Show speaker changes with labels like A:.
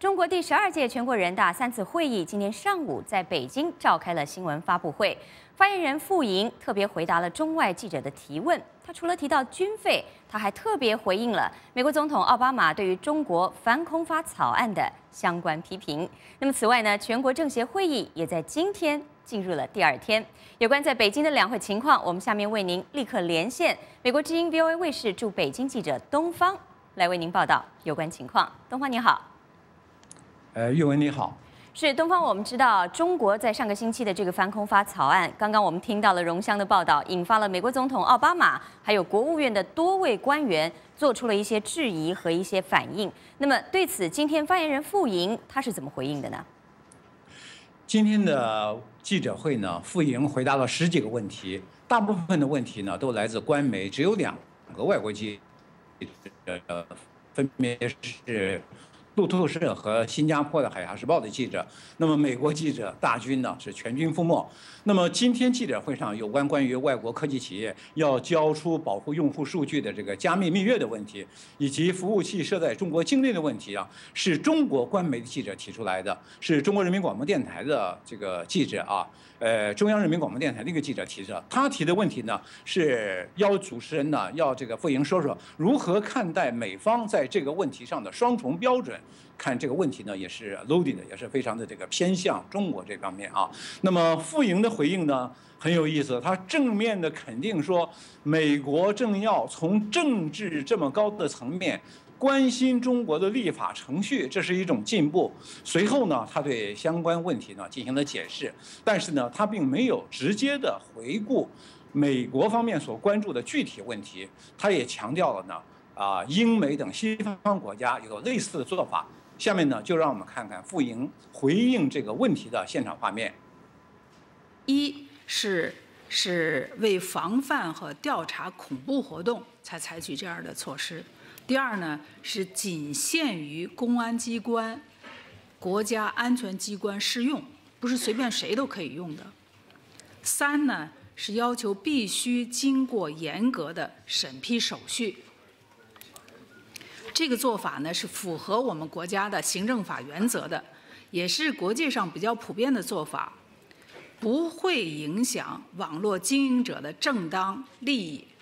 A: 中国第12届全国人大3次会议今天上午在北京召开了新闻发布会，发言人傅莹特别回答了中外记者的提问。他除了提到军费，他还特别回应了美国总统奥巴马对于中国反恐法草案的相关批评。那么此外呢，全国政协会议也在今天进入了第2天。有关在北京的两会情况，我们下面为您立刻连线美国之音 VOA 卫视驻北京记者东方来为您报道有关情况。东方你好。
B: 岳文你好，
A: 是东方。我们知道，中国在上个星期的这个反恐法草案，刚刚我们听到了荣湘的报道，引发了美国总统奥巴马还有国务院的多位官员做出了一些质疑和一些反应。那么对此，今天发言人傅莹他是怎么回应的呢？
B: 今天的记者会呢，傅莹回答了10几个问题，大部分的问题呢都来自官媒，只有2个外国记者，分别是路透社和新加坡的《海峡时报》的记者。那么美国记者大军呢是全军覆没。那么今天记者会上有关于外国科技企业要交出保护用户数据的这个加密蜜月的问题，以及服务器设在中国境内的问题啊，是中国官媒的记者提出来的，是中国人民广播电台的这个记者啊，中央人民广播电台的一个记者提的。他提的问题呢是要主持人呢要这个傅莹说说如何看待美方在这个问题上的双重标准。看这个问题呢，也是 loaded 的，也是非常的这个偏向中国这方面啊。那么傅莹的回应呢很有意思，他正面的肯定说，美国正要从政治这么高的层面关心中国的立法程序，这是一种进步。随后呢，他对相关问题呢进行了解释，但是呢，他并没有直接的回顾美国方面所关注的具体问题。他也强调了呢，英美等西方国家有类似的做法。下面呢，就让我们看看傅莹回应这个问题的现场画面。
C: 一是为防范和调查恐怖活动才采取这样的措施。第二呢，是仅限于公安机关、国家安全机关适用，不是随便谁都可以用的。3呢，是要求必须经过严格的审批手续。这个做法呢是符合我们国家的行政法原则的，也是国际上比较普遍的做法，不会影响网络经营者的正当利益